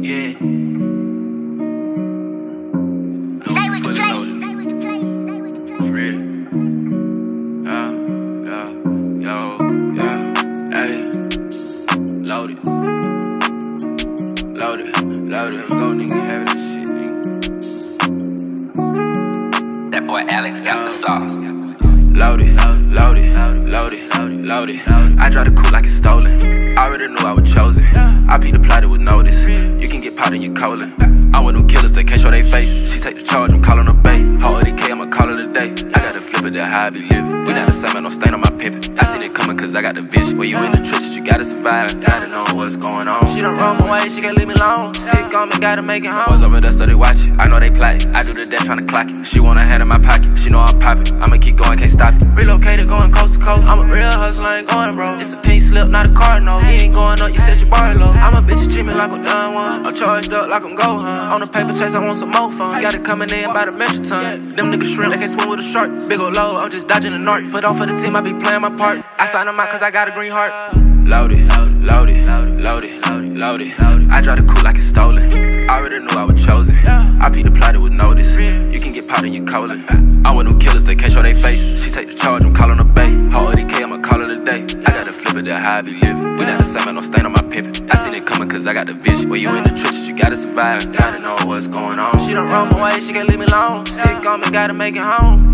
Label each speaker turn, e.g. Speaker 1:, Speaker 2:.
Speaker 1: Yeah. It's real. Loaded. Go nigga, have that shit, nigga.
Speaker 2: That boy Alex got the sauce.
Speaker 1: Loaded. I drive the coupe like it's stolen. I already knew I was chosen. I beat the plotted with notice. You can get pot in your colon. I'm with them killers, they can't show they face. She take the charge, I'm calling her bae. Hold the K, I'ma call it a day. I got to flip it, that how I be living. We not the same, no stain on my pimpin'. I seen it coming cause I got the vision. When you in the trenches, you gotta survive. Gotta know what's going on. She done run away, she can't leave me alone. Stick on me, gotta make it home. Boys over there study watching. I know they plotting. I do the dead tryna clock it. She want a hand in my pocket. She know I'm poppin'. I'ma keep going, can't stop it. Relocated, going coast to coast. I'm a real hustler, ain't going bro. It's a pink slip, not a cardinal. You ain't going up, you set your bar low. I'm a bitch, you treat me like I'm done one. I'm charged up like I'm Gohan. On the paper chase, I want some more fun. Got it coming in by the metric ton. Them niggas shrimp, they can't swim with a shark. Big ol' low, I'm just dodging the narc. Put on for the team, I be playing my part. I sign them out cause I got a green heart. Loaded. I drive the coupe like it's stolen. I already knew I was chosen. I beat the plotted with notice. You can get pot in your colon. I'm with them killers, they can't show they face. She take the charge, I'm calling her bae. Hold the K, I'ma call it a day. I gotta flip it, that how I be living. We not the same, no stain on my pimpin'. I seen it coming cause I got the vision. When you in the trenches, you gotta survive. Gotta know what's going on. She done run away, she can't leave me alone. Stick on me, gotta make it home.